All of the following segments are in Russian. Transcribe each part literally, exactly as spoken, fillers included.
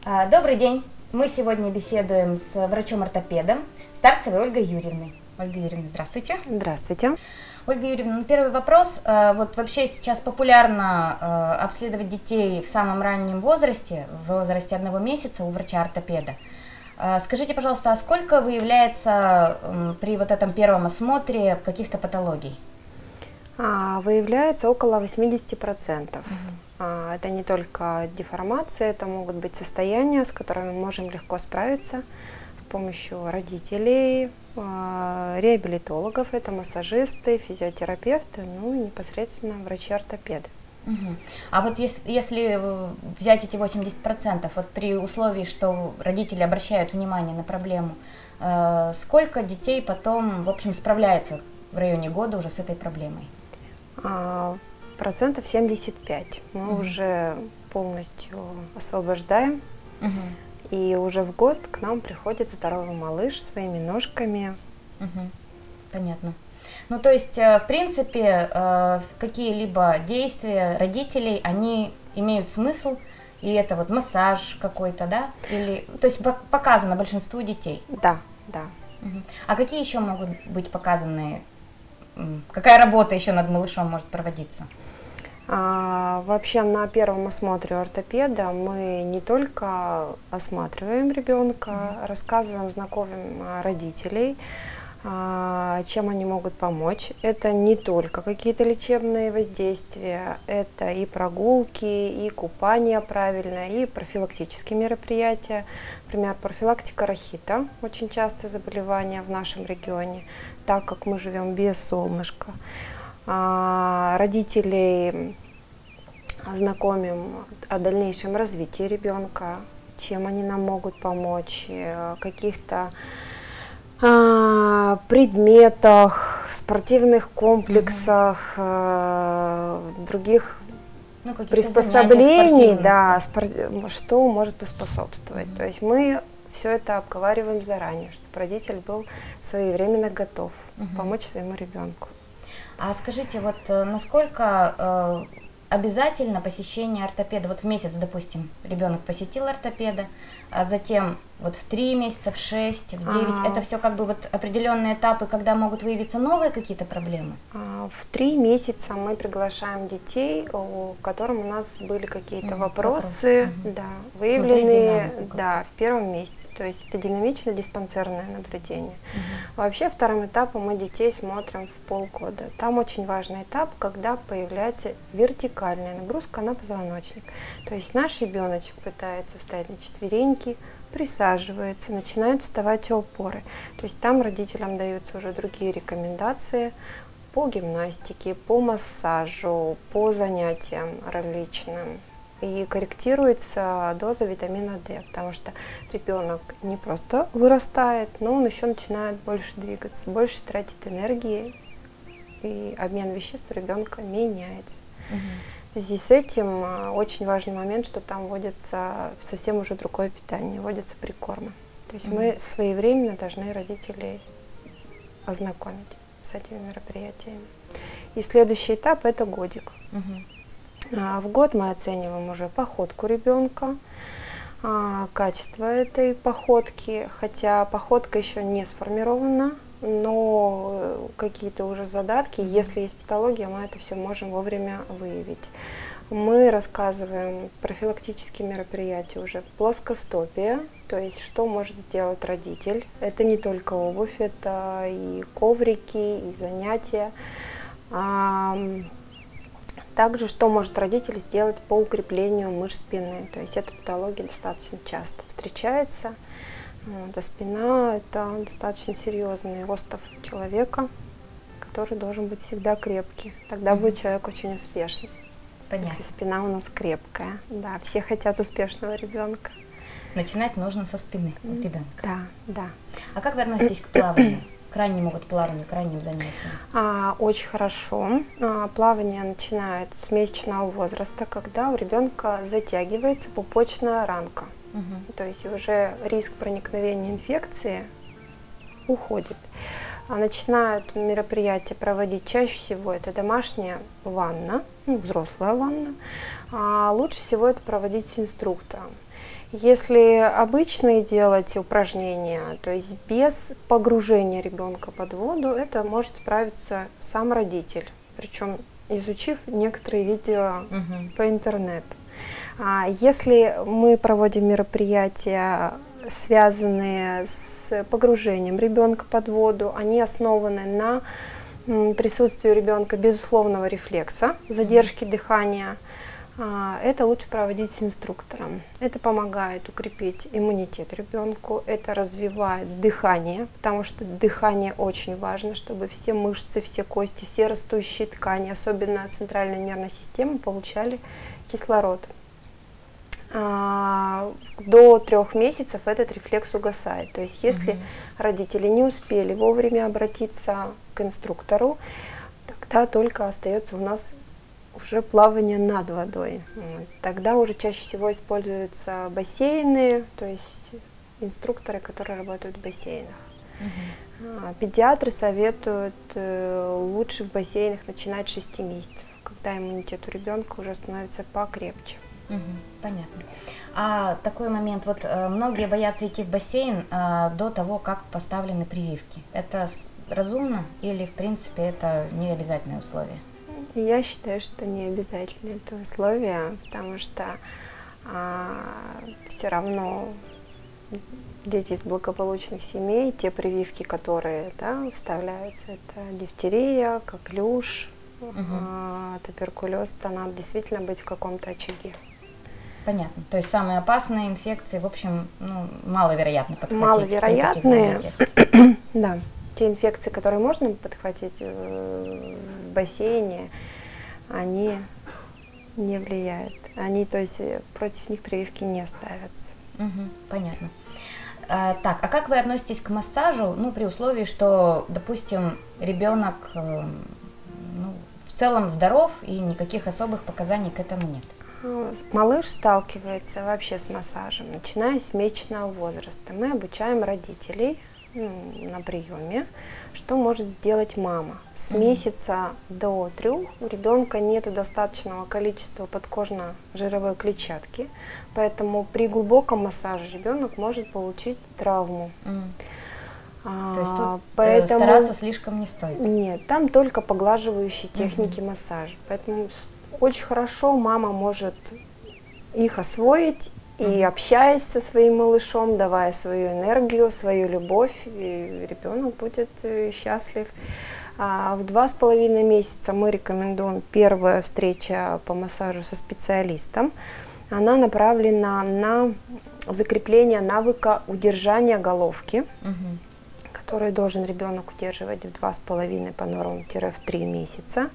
Добрый день! Мы сегодня беседуем с врачом-ортопедом Старцевой Ольгой Юрьевной. Ольга Юрьевна, здравствуйте. Здравствуйте. Ольга Юрьевна, ну, первый вопрос. Вот вообще сейчас популярно обследовать детей в самом раннем возрасте, в возрасте одного месяца у врача-ортопеда. Скажите, пожалуйста, а сколько выявляется при вот этом первом осмотре каких-то патологий? А, выявляется около восьмидесяти процентов. Угу. А, это не только деформация, это могут быть состояния, с которыми мы можем легко справиться с помощью родителей, а, реабилитологов, это массажисты, физиотерапевты, ну и непосредственно врачи-ортопеды. Угу. А вот если, если взять эти восемьдесят процентов, вот при условии, что родители обращают внимание на проблему, э, сколько детей потом, в общем, справляется в районе года уже с этой проблемой? А, процентов семьдесят пять. Мы угу. уже полностью освобождаем, угу. и уже в год к нам приходит здоровый малыш своими ножками. Угу. Понятно. Ну, то есть, в принципе, какие-либо действия родителей, они имеют смысл, и это вот массаж какой-то, да? Или, то есть показано большинству детей? Да, да. Угу. А какие еще могут быть показаны, какая работа еще над малышом может проводиться? А, вообще на первом осмотре у ортопеда мы не только осматриваем ребенка, угу. рассказываем, знакомим родителей, чем они могут помочь. Это не только какие-то лечебные воздействия, это и прогулки, и купание правильное, и профилактические мероприятия. Например, профилактика рахита, очень частое заболевание в нашем регионе, так как мы живем без солнышка. Родителей знакомим о дальнейшем развитии ребенка, чем они нам могут помочь, каких-то предметах, спортивных комплексах, угу. других ну, приспособлений, да, спорт, что может поспособствовать. Угу. То есть мы все это обговариваем заранее, чтобы родитель был своевременно готов угу. помочь своему ребенку. А скажите, вот насколько э, обязательно посещение ортопеда? Вот в месяц, допустим, ребенок посетил ортопеда, а затем вот в три месяца, в шесть, в девять, а, это все как бы вот определенные этапы, когда могут выявиться новые какие-то проблемы? А, в три месяца мы приглашаем детей, у которых у нас были какие-то mm, вопросы, вопрос. да, выявленные да, в первом месяце. То есть это динамично-диспансерное наблюдение. Mm-hmm. Вообще вторым этапом мы детей смотрим в полгода. Там очень важный этап, когда появляется вертикальная нагрузка на позвоночник. То есть наш ребеночек пытается встать на четвереньки, присаживается, начинают вставать опоры. То есть там родителям даются уже другие рекомендации по гимнастике, по массажу, по занятиям различным. И корректируется доза витамина дэ, потому что ребенок не просто вырастает, но он еще начинает больше двигаться, больше тратит энергии, и обмен веществ у ребенка меняется. Угу. В связи с этим очень важный момент, что там вводится совсем уже другое питание, вводятся прикормы. То есть mm-hmm. мы своевременно должны родителей ознакомить с этими мероприятиями. И следующий этап – это годик. Mm-hmm. а, в год мы оцениваем уже походку ребенка, а, качество этой походки, хотя походка еще не сформирована, но какие-то уже задатки, если есть патология, мы это все можем вовремя выявить. Мы рассказываем профилактические мероприятия уже, плоскостопие, то есть что может сделать родитель. Это не только обувь, это и коврики, и занятия. Также что может родитель сделать по укреплению мышц спины, то есть эта патология достаточно часто встречается. Это спина, это достаточно серьезный остов человека, который должен быть всегда крепкий. Тогда mm-hmm. будет человек очень успешный. Понятно. Если спина у нас крепкая. Да, все хотят успешного ребенка. Начинать нужно со спины у ребенка. Да, да. А как вы относитесь к плаванию? К раннему вот плаванию, к ранним занятиям? А, очень хорошо. А, плавание начинает с месячного возраста, когда у ребенка затягивается пупочная ранка. Угу. То есть уже риск проникновения инфекции уходит. а начинают мероприятие проводить чаще всего это домашняя ванна, ну, взрослая ванна, а лучше всего это проводить с инструктором. Если обычные делать упражнения, то есть без погружения ребенка под воду, это может справиться сам родитель, причем изучив некоторые видео угу. по интернету. А если мы проводим мероприятия, связанные с погружением ребенка под воду, они основаны на присутствии у ребенка безусловного рефлекса, задержки угу. дыхания, это лучше проводить с инструктором. Это помогает укрепить иммунитет ребенку, это развивает дыхание, потому что дыхание очень важно, чтобы все мышцы, все кости, все растущие ткани, особенно центральная нервная система, получали кислород. До трех месяцев этот рефлекс угасает. То есть если угу. родители не успели вовремя обратиться к инструктору, тогда только остается у нас уже плавание над водой. Вот. Тогда уже чаще всего используются бассейны, то есть инструкторы, которые работают в бассейнах. Uh-huh. Педиатры советуют э, лучше в бассейнах начинать с шести месяцев, когда иммунитет у ребенка уже становится покрепче. Uh-huh. Понятно. А такой момент, вот э, многие боятся идти в бассейн э, до того, как поставлены прививки. Это разумно или, в принципе, это не обязательное условие? Я считаю, что не обязательно это условие, потому что а, все равно дети из благополучных семей, те прививки, которые да, вставляются, это дифтерия, коклюш, угу. а, туберкулез, то надо действительно быть в каком-то очаге. Понятно. То есть самые опасные инфекции, в общем, ну, маловероятно подхватить. Маловероятные, да. Те инфекции, которые можно подхватить в бассейне, они не влияют. Они, то есть, против них прививки не ставятся. Угу, понятно. А, так, а как вы относитесь к массажу, ну, при условии, что, допустим, ребенок э, ну, в целом здоров и никаких особых показаний к этому нет? Малыш сталкивается вообще с массажем, начиная с месячного возраста. Мы обучаем родителей на приеме, что может сделать мама. С mm-hmm. месяца до трех у ребенка нет достаточного количества подкожно-жировой клетчатки, поэтому при глубоком массаже ребенок может получить травму. Mm. А, То есть тут поэтому, стараться слишком не стоит? Нет, там только поглаживающие техники mm-hmm. массажа. Поэтому очень хорошо мама может их освоить, и общаясь со своим малышом, давая свою энергию, свою любовь, и ребенок будет счастлив. А в два с половиной месяца мы рекомендуем первая встреча по массажу со специалистом. Она направлена на закрепление навыка удержания головки, угу. который должен ребенок удерживать в два с половиной по нормам-в три месяца.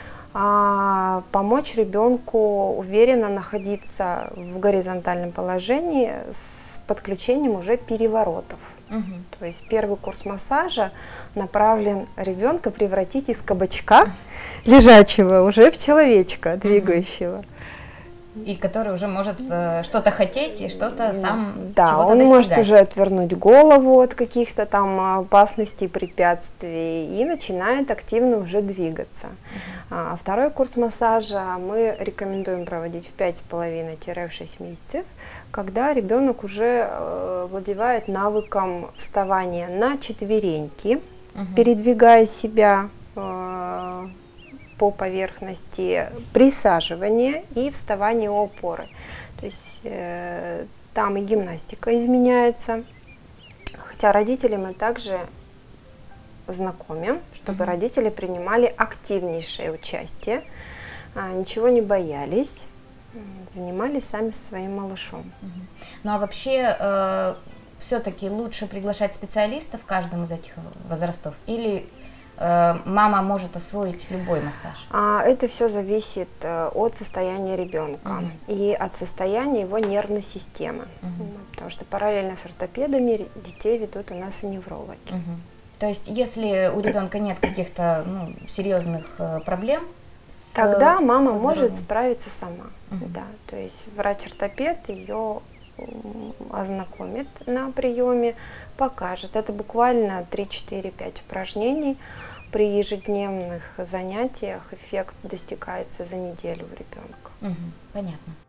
А помочь ребенку уверенно находиться в горизонтальном положении с подключением уже переворотов. Угу. То есть первый курс массажа направлен ребенка превратить из кабачка лежачего уже в человечка двигающего. И который уже может э, что-то хотеть и что-то сам да, чего-то он достигать. может уже отвернуть голову от каких-то там опасностей, препятствий и начинает активно уже двигаться. Uh-huh. А второй курс массажа мы рекомендуем проводить в пять с половиной — шесть месяцев, когда ребенок уже э, владевает навыком вставания на четвереньки, uh-huh. передвигая себя э, по поверхности, присаживания и вставания у опоры. То есть э, там и гимнастика изменяется. Хотя родителей мы также знакомим, чтобы mm-hmm. родители принимали активнейшее участие, а, ничего не боялись, занимались сами со своим малышом. Mm-hmm. Ну а вообще э, все-таки лучше приглашать специалистов в каждом из этих возрастов или мама может освоить любой массаж? А, это все зависит э, от состояния ребенка угу. и от состояния его нервной системы. Угу. Потому что параллельно с ортопедами детей ведут у нас и неврологи. Угу. То есть если у ребенка нет каких-то ну, серьезных э, проблем, с, тогда мама может справиться сама. Угу. Да, то есть врач-ортопед ее ознакомит на приеме, покажет. Это буквально три-четыре-пять упражнений. При ежедневных занятиях эффект достигается за неделю у ребенка. Угу, понятно.